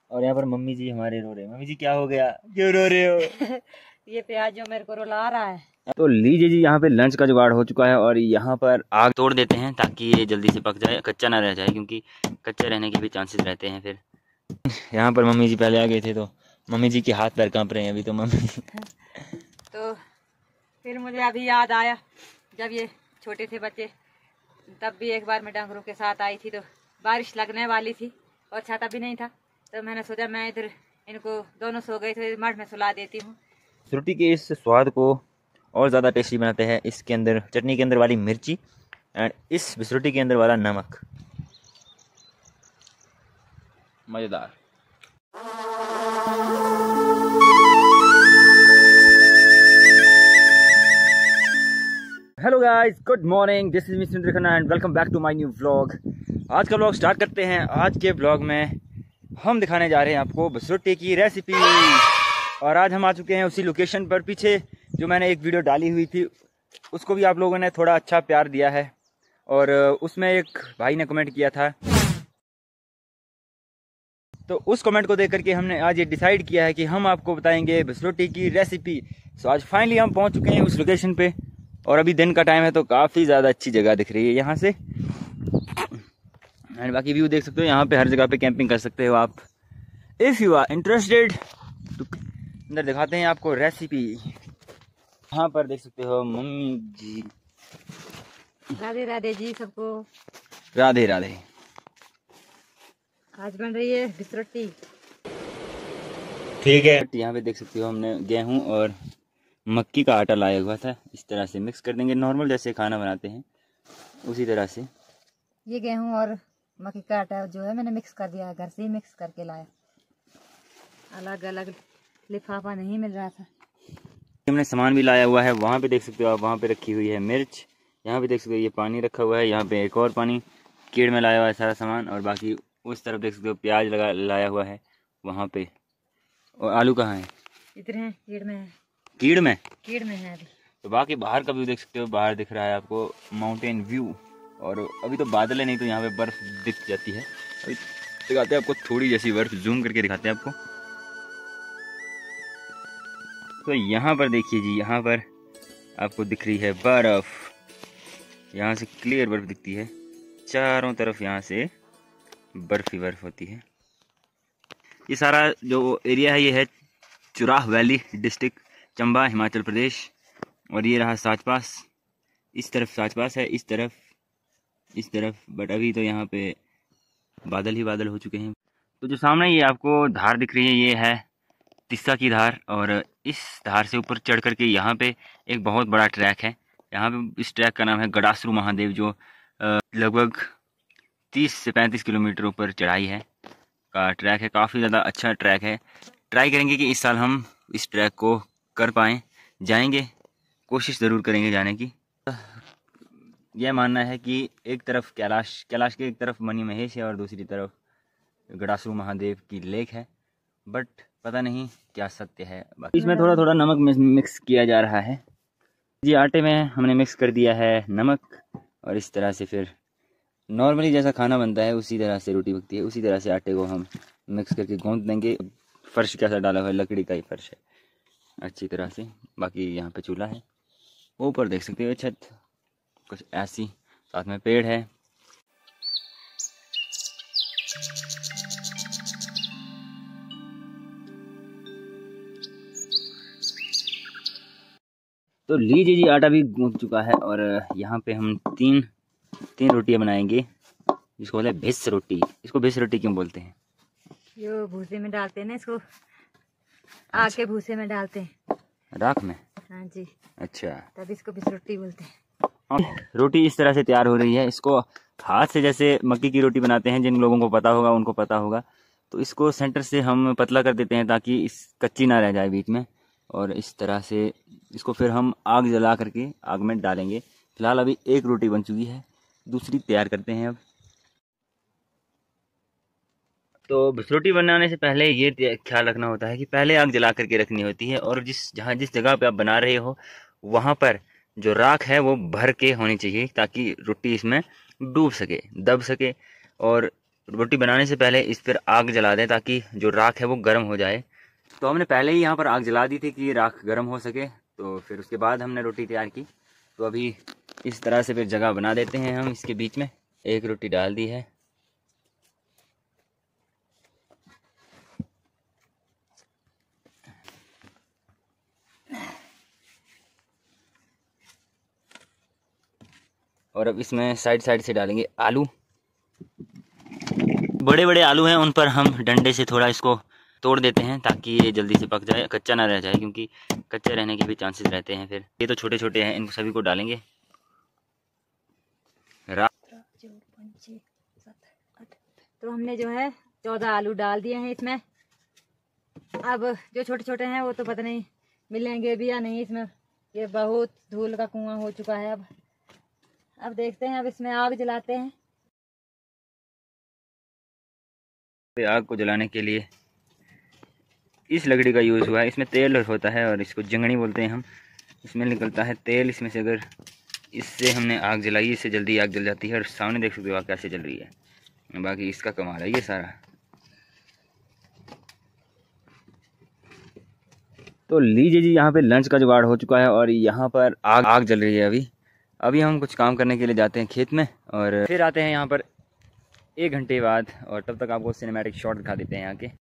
और यहाँ पर मम्मी जी हमारे रो रहे हैं। मम्मी जी क्या हो गया, क्यों रो रहे हो? ये प्याज जो मेरे को रुला रहा है। तो लीजिए जी, यहाँ पे लंच का जुगाड़ हो चुका है और यहाँ पर आग तोड़ देते हैं ताकि ये जल्दी से पक जाए, कच्चा ना रह जाए, क्योंकि कच्चा रहने के भी चांसेस रहते हैं फिर। यहाँ पर मम्मी जी पहले आ गए थे तो मम्मी जी के हाथ पैर कांप रहे हैं अभी तो मम्मी। तो फिर मुझे अभी याद आया जब ये छोटे थे बच्चे, तब भी एक बार मैं डंगरों के साथ आई थी तो बारिश लगने वाली थी और छाता भी नहीं था, तो मैंने सोचा मैं इधर इनको दोनों सो गए थे, मठ में सुला देती हूँ। रोटी के इस स्वाद को और ज़्यादा टेस्टी बनाते हैं इसके अंदर चटनी के अंदर वाली मिर्ची एंड इस बिस्रोटी के अंदर वाला नमक। मज़ेदार। Hello guys, good morning, this is mister Khanna and welcome back to my new vlog. आज का व्लॉग स्टार्ट करते हैं। आज के व्लॉग में हम दिखाने जा रहे हैं आपको बिस्रोटी की रेसिपी और आज हम आ चुके हैं उसी लोकेशन पर। पीछे जो मैंने एक वीडियो डाली हुई थी उसको भी आप लोगों ने थोड़ा अच्छा प्यार दिया है और उसमें एक भाई ने कमेंट किया था, तो उस कमेंट को देख करके हमने आज ये डिसाइड किया है कि हम आपको बताएंगे बिस्रोटी की रेसिपी। सो आज फाइनली हम पहुंच चुके हैं उस लोकेशन पे और अभी दिन का टाइम है तो काफ़ी ज़्यादा अच्छी जगह दिख रही है यहाँ से। एंड बाकी व्यू देख सकते हो, यहाँ पे हर जगह पे कैंपिंग कर सकते हो आप इफ़ यू आर इंटरेस्टेड। तो अंदर दिखाते हैं आपको रेसिपी। यहाँ पर देख सकते हो मम्मी जी। राधे राधे जी सबको। राधे राधे। आज बन रही है बिस्रोटी। ठीक है। यहाँ पे देख सकते हो हमने गेहूं और मक्की का आटा लाया हुआ था, इस तरह से मिक्स कर देंगे नॉर्मल जैसे खाना बनाते हैं उसी तरह से। ये गेहूं और मक्की का आटा जो है मैंने मिक्स कर दिया, घर से ही मिक्स करके लाया, अलग अलग लिफाफा नहीं मिल रहा था। हमने सामान भी लाया हुआ है। वहाँ पे देख सकते हो आप, वहाँ पे रखी हुई है मिर्च, यहाँ पे देख सकते हो ये पानी रखा हुआ है, यहाँ पे एक और पानी, कीड़ में लाया हुआ है सारा सामान। और बाकी उस तरफ देख सकते हो प्याज लाया हुआ है वहाँ पे। और आलू कहाँ है? इधर है, कीड़ में है। कीड़ में? कीड़ में है अभी। तो बाकी बाहर का व्यू देख सकते हो, बाहर दिख रहा है आपको माउंटेन व्यू और अभी तो बादल है, नहीं तो यहाँ पे बर्फ दिख जाती है। अभी दिखाते हैं आपको थोड़ी जैसी बर्फ, जूम करके दिखाते हैं आपको। तो यहाँ पर देखिए जी, यहाँ पर आपको दिख रही है बर्फ, यहाँ से क्लियर बर्फ दिखती है चारों तरफ, यहाँ से बर्फ ही बर्फ होती है। ये सारा जो एरिया है ये है चुराह वैली डिस्ट्रिक्ट, चंबा, हिमाचल प्रदेश। और ये रहा साच पास, इस तरफ साच पास है, इस तरफ बट अभी तो यहाँ पे बादल ही बादल हो चुके हैं। तो जो सामने ये आपको धार दिख रही है ये है तिस्सा की धार और इस धार से ऊपर चढ़ करके यहाँ पे एक बहुत बड़ा ट्रैक है। यहाँ पे इस ट्रैक का नाम है गडासरू महादेव, जो लगभग 30 से 35 किलोमीटर ऊपर चढ़ाई है का ट्रैक है। काफ़ी ज़्यादा अच्छा ट्रैक है। ट्राई करेंगे कि इस साल हम इस ट्रैक को कर पाएँ, जाएंगे, कोशिश ज़रूर करेंगे जाने की। यह मानना है कि एक तरफ कैलाश के एक तरफ मणि महेश है और दूसरी तरफ गडासरू महादेव की लेक है, बट पता नहीं क्या सत्य है। बाकी इसमें थोड़ा थोड़ा नमक मिक्स किया जा रहा है जी। आटे में हमने मिक्स कर दिया है नमक और इस तरह से फिर नॉर्मली जैसा खाना बनता है उसी तरह से रोटी पकती है, उसी तरह से आटे को हम मिक्स करके गूंथ देंगे। फर्श कैसा डाला हुआ है, लकड़ी का ही फर्श है अच्छी तरह से। बाकी यहाँ पे चूल्हा है, ऊपर देख सकते हो छत कुछ ऐसी, साथ में पेड़ है। तो लीजिए जी, आटा भी गूंथ चुका है और यहाँ पे हम तीन रोटियां बनाएंगे जिसको बोलते हैं भिस रोटी। इसको भिस रोटी क्यों बोलते हैं? जो भूसे में डालते हैं ना इसको, आग के भूसे में डालते हैं, राख में। हाँ जी, अच्छा, तब इसको बिस्रोटी बोलते हैं। रोटी इस तरह से तैयार हो रही है। इसको हाथ से जैसे मक्की की रोटी बनाते हैं, जिन लोगों को पता होगा उनको पता होगा। तो इसको सेंटर से हम पतला कर देते हैं ताकि इस कच्ची ना रह जाए बीच में, और इस तरह से इसको फिर हम आग जला करके आग में डालेंगे। फिलहाल अभी एक रोटी बन चुकी है, दूसरी तैयार करते हैं अब। तो बिस्रोटी बनाने से पहले ये ख्याल रखना होता है कि पहले आग जला करके रखनी होती है और जिस जगह पे आप बना रहे हो वहाँ पर जो राख है वो भर के होनी चाहिए ताकि रोटी इसमें डूब सके, दब सके। और रोटी बनाने से पहले इस पर आग जला दें ताकि जो राख है वो गर्म हो जाए। तो हमने पहले ही यहाँ पर आग जला दी थी कि राख गर्म हो सके, तो फिर उसके बाद हमने रोटी तैयार की। तो अभी इस तरह से फिर जगह बना देते हैं हम इसके बीच में। एक रोटी डाल दी है। और अब इसमें साइड साइड से डालेंगे आलू। बड़े बड़े आलू हैं, उन पर हम डंडे से थोड़ा इसको तोड़ देते हैं ताकि ये जल्दी से पक जाए, कच्चा ना रह जाए, क्योंकि कच्चे रहने के भी चांसेस रहते हैं। फिर ये तो छोटे छोटे हैं, इन सभी को डालेंगे। तो हमने जो है 14 आलू डाल दिए हैं इसमें। अब जो छोटे छोटे हैं वो तो पता नहीं मिलेंगे भी या नहीं। इसमें ये बहुत धूल का कुआं हो चुका है। अब देखते हैं, अब इसमें आग जलाते हैं। आग को जलाने के लिए इस लकड़ी का यूज़ हुआ है। इसमें तेल होता है और इसको जंगनी बोलते हैं हम। इसमें निकलता है तेल। इसमें से अगर इससे हमने आग जलाई, इससे जल्दी आग जल जाती है। और सामने देख सकते हो आग कैसे जल रही है। बाकी इसका कमाल है ये सारा। तो लीजिए जी, यहाँ पे लंच का जुगाड़ हो चुका है और यहाँ पर आग जल रही है। अभी हम कुछ काम करने के लिए जाते हैं खेत में और फिर आते हैं यहाँ पर 1 घंटे बाद। और तब तक आपको सिनेमैटिक शॉट दिखा देते हैं यहाँ के।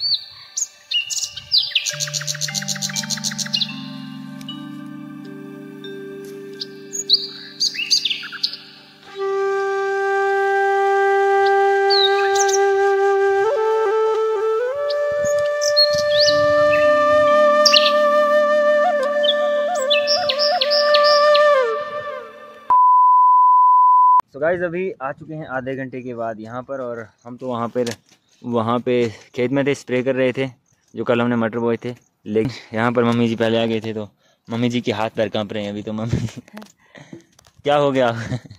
तो गाइस अभी आ चुके हैं आधे घंटे के बाद यहाँ पर। और हम तो वहाँ पे खेत में थे, स्प्रे कर रहे थे जो कल हमने मटर बोए थे। लेकिन यहाँ पर मम्मी जी पहले आ गए थे, तो मम्मी जी के हाथ पैर कांप रहे हैं अभी। तो मम्मी क्या हो गया?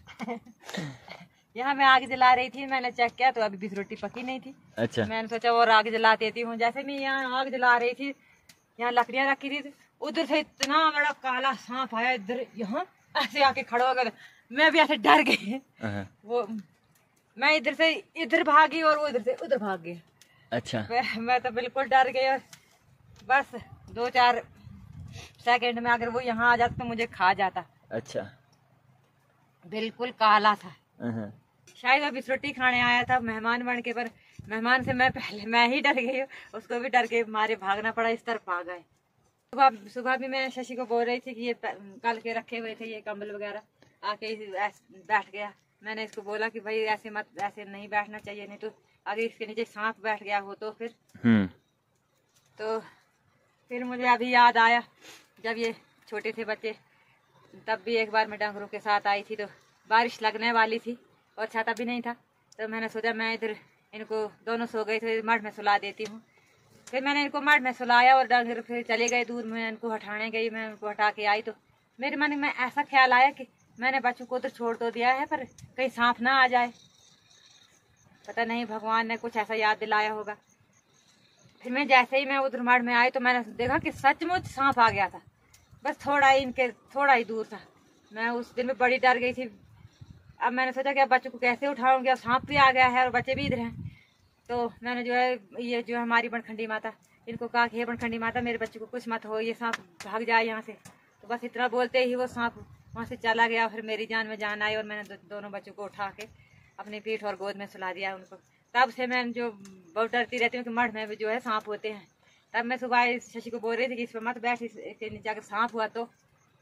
यहाँ मैं आग जला रही थी, मैंने चेक किया तो अभी भी रोटी पकी नहीं थी। अच्छा। मैंने सोचा और आग जला देती हूँ। जैसे मैं यहाँ आग जला रही थी, यहाँ लकड़ियाँ रखी थी, उधर से इतना बड़ा काला सांप आया, इधर यहाँ ऐसे आके खड़ा हो गया। मैं भी ऐसे डर गई। वो मैं इधर से इधर भागी और वो इधर से उधर भाग गया। अच्छा। मैं तो बिल्कुल डर गई। बस 2-4 सेकंड में अगर वो यहाँ आ जाता तो मुझे खा जाता। अच्छा। बिल्कुल काला था। शायद अभी रोटी खाने आया था मेहमान बन के, पर मेहमान से मैं ही डर गई। उसको भी डर के मारे भागना पड़ा, इस तरफ भाग गए। सुबह भी मैं शशि को बोल रही थी कि ये कल के रखे हुए थे ये कंबल वगैरह, आके बैठ गया। मैंने इसको बोला कि भाई ऐसे नहीं बैठना चाहिए, नहीं तो अगर इसके नीचे सांप बैठ गया हो तो फिर। तो फिर मुझे अभी याद आया, जब ये छोटे थे बच्चे तब भी एक बार मैं डंगरों के साथ आई थी, तो बारिश लगने वाली थी और छाता भी नहीं था। तो मैंने सोचा मैं इधर इनको दोनों सो गए थे, मठ में सुला देती हूँ। फिर मैंने इनको मठ में सुलाया और डंगर फिर चले गए दूर में। इनको हटाने गई, मैं उनको हटा के आई तो मेरे मन में ऐसा ख्याल आया कि मैंने बच्चों को तो छोड़ तो दिया है, पर कहीं सांप ना आ जाए। पता नहीं भगवान ने कुछ ऐसा याद दिलाया होगा। फिर मैं जैसे ही मैं उधर मठ में आई तो मैंने देखा कि सचमुच सांप आ गया था। बस थोड़ा ही दूर था। मैं उस दिन में बड़ी डर गई थी। अब मैंने सोचा कि अब बच्चों को कैसे उठाऊंगी, अब सांप भी आ गया है और बच्चे भी इधर हैं। तो मैंने जो है ये जो हमारी बनखंडी माता, इनको कहा कि हे बनखंडी माता मेरे बच्चे को कुछ मत हो, ये सांप भाग जाए यहाँ से। तो बस इतना बोलते ही वो सांप वहाँ से चला गया। फिर मेरी जान में जान आई और मैंने दोनों बच्चों को उठा के अपनी पीठ और गोद में सुला दिया उनको। तब से मैं जो बहुत डरती रहती हूँ कि मठ में भी जो है सांप होते हैं। तब मैं सुबह शशि को बोल रही थी कि इस पर मत बैठ, इसके नीचे अगर सांप हुआ तो।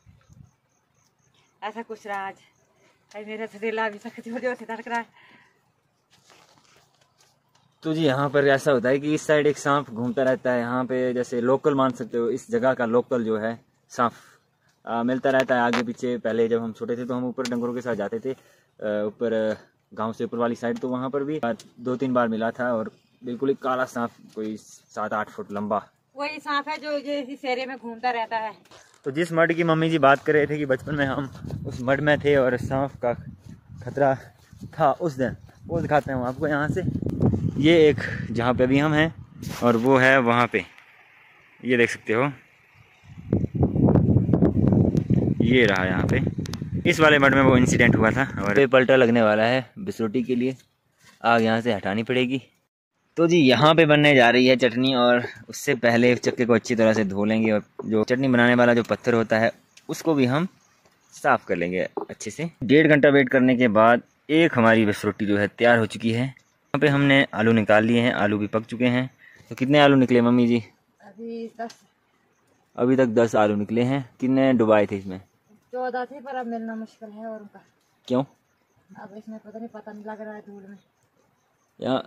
ऐसा कुछ रहा आज। मेरा दिल अभी तक जोर से धड़क रहा है। तो जी यहाँ पर ऐसा होता है कि इस साइड एक सांप घूमता रहता है। यहाँ पे जैसे लोकल मान सकते हो, इस जगह का लोकल जो है सांप मिलता रहता है आगे पीछे। पहले जब हम छोटे थे तो हम ऊपर डंगरों के साथ जाते थे, ऊपर गांव से ऊपर वाली साइड, तो वहाँ पर भी 2-3 बार मिला था। और बिल्कुल एक काला सांप, कोई 7-8 फुट लंबा, वही सांप है जो इस एरिया में घूमता रहता है। तो जिस मड की मम्मी जी बात कर रहे थे कि बचपन में हम उस मड में थे और सांप का खतरा था उस दिन, वो दिखाते हैं आपको। यहाँ से ये एक जहाँ पे अभी हम हैं और वो है वहाँ पे, ये देख सकते हो, ये रहा यहाँ पे। इस वाले मड में वो इंसिडेंट हुआ था और ये पलटा लगने वाला है बिसरोटी के लिए। आग यहाँ से हटानी पड़ेगी। तो जी यहाँ पे बनने जा रही है चटनी, और उससे पहले चक्के को अच्छी तरह से धो लेंगे, और जो चटनी बनाने वाला जो पत्थर होता है उसको भी हम साफ़ कर लेंगे अच्छे से। 1.5 घंटा वेट करने के बाद एक हमारी बस रोटी जो है तैयार हो चुकी है। यहाँ पे हमने आलू निकाल लिए हैं, आलू भी पक चुके हैं। तो कितने आलू निकले मम्मी जी? अभी तक 10 आलू निकले हैं। कितने डुबाए थे इसमें? 14 थे, पर अब मिलना मुश्किल है। और उनका क्यों? अब इसमें पता नहीं लग रहा है धूल में। यहाँ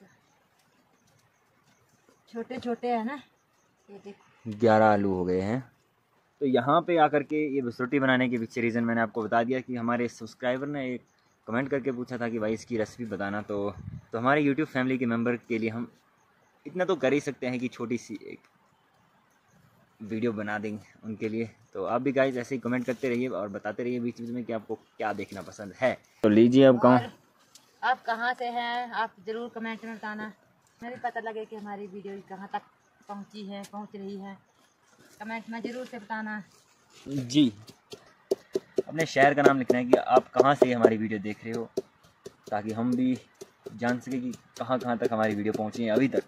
छोटे छोटे है ना, ये देखो 11 आलू हो गए हैं। तो यहाँ पे आकर के ये बस रोटी बनाने के पीछे रीज़न मैंने आपको बता दिया कि हमारे सब्सक्राइबर ने एक कमेंट करके पूछा था कि भाई इसकी रेसिपी बताना। तो हमारे यूट्यूब फैमिली के मेंबर के लिए हम इतना तो कर ही सकते हैं कि छोटी सी एक वीडियो बना देंगे उनके लिए। तो आप भी गाइस ऐसे ही कमेंट करते रहिए और बताते रहिए बीच बीच में कि आपको क्या देखना पसंद है। तो लीजिए अब आप कहाँ से हैं, आप ज़रूर कमेंट में बताना, हमें भी पता लगे कि हमारी वीडियो कहाँ तक पहुँच रही है। कमेंट में ज़रूर से बताना जी। अपने शहर का नाम लिखना है कि आप कहाँ से हमारी वीडियो देख रहे हो, ताकि हम भी जान सके कि कहाँ कहाँ तक हमारी वीडियो पहुँची है अभी तक।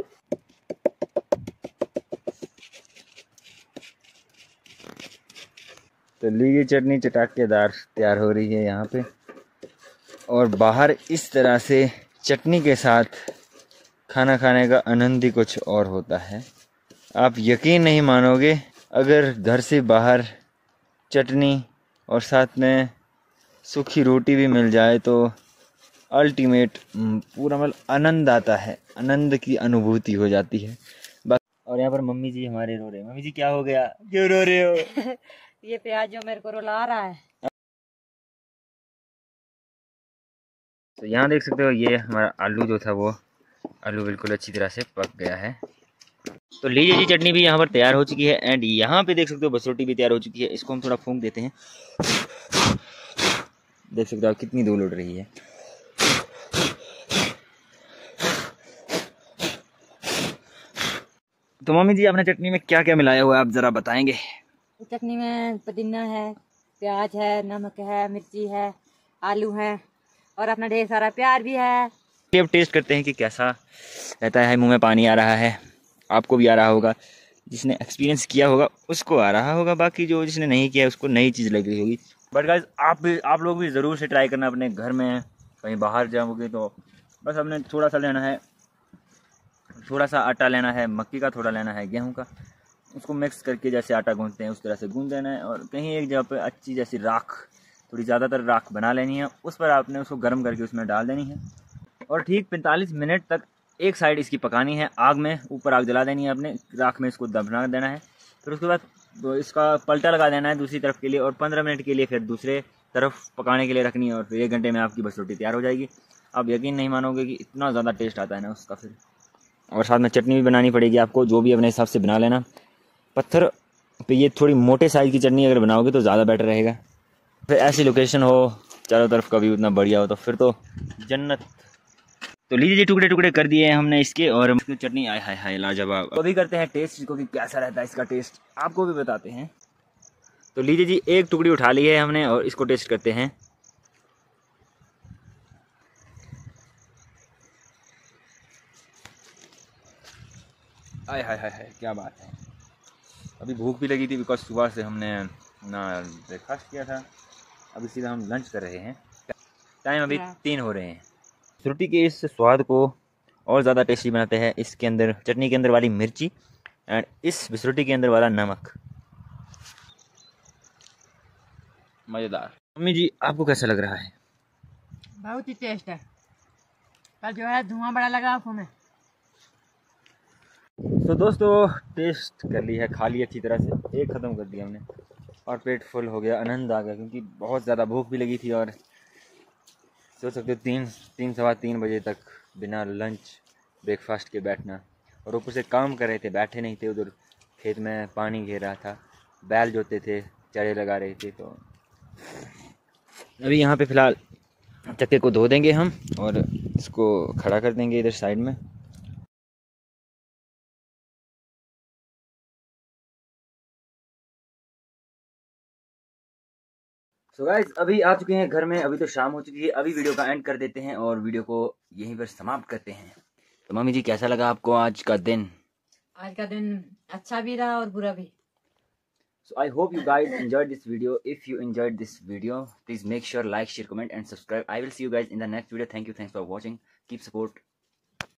तो लीजिए चटनी चटाकेदार तैयार हो रही है यहाँ पे, और बाहर इस तरह से चटनी के साथ खाना खाने का आनंद ही कुछ और होता है। आप यकीन नहीं मानोगे, अगर घर से बाहर चटनी और साथ में सूखी रोटी भी मिल जाए तो अल्टीमेट पूरा मतलब आनंद आता है, आनंद की अनुभूति हो जाती है। और यहाँ पर मम्मी जी हमारे रो रहे हैं। मम्मी जी क्या हो गया, क्यों रो रहे हो? ये प्याज जो मेरे को रुला रहा है। तो यहाँ देख सकते हो ये हमारा आलू जो था वो आलू बिल्कुल अच्छी तरह से पक गया है। तो लीजिए जी चटनी भी यहाँ पर तैयार हो चुकी है, एंड यहाँ पे देख सकते हो बस रोटी भी तैयार हो चुकी है। इसको हम थोड़ा फूंक देते हैं। देख सकते हो कितनी धूल उड़ रही है। तो मम्मी जी आपने चटनी में क्या क्या मिलाया हुआ है, आप ज़रा बताएंगे? चटनी में पुदीना है, प्याज है, नमक है, मिर्ची है, आलू है, और अपना ढेर सारा प्याज भी है। अब टेस्ट करते हैं कि कैसा रहता है। मुंह में पानी आ रहा है, आपको भी आ रहा होगा। जिसने एक्सपीरियंस किया होगा उसको आ रहा होगा, बाकी जो जिसने नहीं किया उसको नई चीज़ लग रही होगी। बट गाइस आप लोग भी ज़रूर से ट्राई करना अपने घर में। कहीं बाहर जाओगे तो बस हमने थोड़ा सा लेना है, थोड़ा सा आटा लेना है, मक्की का थोड़ा लेना है, गेहूं का। उसको मिक्स करके जैसे आटा गूंथते हैं उस तरह से गूंथ देना है, और कहीं एक जगह पे अच्छी जैसी राख, थोड़ी ज़्यादातर राख बना लेनी है। उस पर आपने उसको गर्म करके उसमें डाल देनी है, और ठीक 45 मिनट तक एक साइड इसकी पकानी है आग में। ऊपर आग जला देनी है अपने, राख में इसको दबना देना है। फिर उसके बाद तो इसका पलटा लगा देना है दूसरी तरफ के लिए, और 15 मिनट के लिए फिर दूसरे तरफ पकाने के लिए रखनी है, और फिर 1 घंटे में आपकी बस रोटी तैयार हो जाएगी। आप यकीन नहीं मानोगे कि इतना ज़्यादा टेस्ट आता है ना उसका। फिर और साथ में चटनी भी बनानी पड़ेगी आपको, जो भी अपने हिसाब से बना लेना। पत्थर पे ये थोड़ी मोटे साइज़ की चटनी अगर बनाओगे तो ज़्यादा बेटर रहेगा। फिर ऐसी लोकेशन हो चारों तरफ का व्यू उतना बढ़िया हो तो फिर तो जन्नत। तो लीजिए जी टुकड़े टुकड़े कर दिए हैं हमने इसके, और चटनी आय हाय हाय लाजवाब। तो अभी करते हैं टेस्ट इसको कि कैसा रहता है इसका टेस्ट, आपको भी बताते हैं। तो लीजिए जी एक टुकड़ी उठा ली है हमने और इसको टेस्ट करते हैं। आय हाय हाय हाय क्या बात है। अभी भूख भी लगी थी बिकॉज सुबह से हमने ना ब्रेकफास्ट किया था। अभी सीधा हम लंच कर रहे हैं। टाइम अभी 3 हो रहे हैं। रोटी के इस स्वाद को और ज़्यादा टेस्टी बनाते हैं इसके अंदर चटनी के अंदर वाली मिर्ची एंड इस बिसरोटी के अंदर वाला नमक। मज़ेदार। मम्मी जी आपको कैसा लग रहा है? बहुत ही टेस्ट है। कल जो है धुआं बड़ा लगा आँखों में। तो दोस्तों टेस्ट कर ली है, खा ली अच्छी तरह से, एक ख़त्म कर दिया हमने और पेट फुल हो गया, आनंद आ गया, क्योंकि बहुत ज़्यादा भूख भी लगी थी। और सोच सकते हो 3 सवा 3 बजे तक बिना लंच ब्रेकफास्ट के बैठना, और ऊपर से काम कर रहे थे, बैठे नहीं थे। उधर खेत में पानी घेर रहा था, बैल जोते थे, चारे लगा रहे थे। तो अभी यहाँ पे फ़िलहाल चक्के को धो देंगे हम और इसको खड़ा कर देंगे इधर साइड में। सो गाइस अभी आ चुके हैं घर में, अभी तो शाम हो चुकी है। अभी वीडियो का एंड कर देते हैं और वीडियो को यहीं पर समाप्त करते हैं। तो मम्मी जी कैसा लगा आपको आज का दिन? आज का दिन अच्छा भी रहा और बुरा भी। So I hope you guys enjoyed this video. If you enjoyed this video, please make sure like, share, comment and subscribe. I will see you guys in the next video. Thank you. Thanks for watching. Keep support.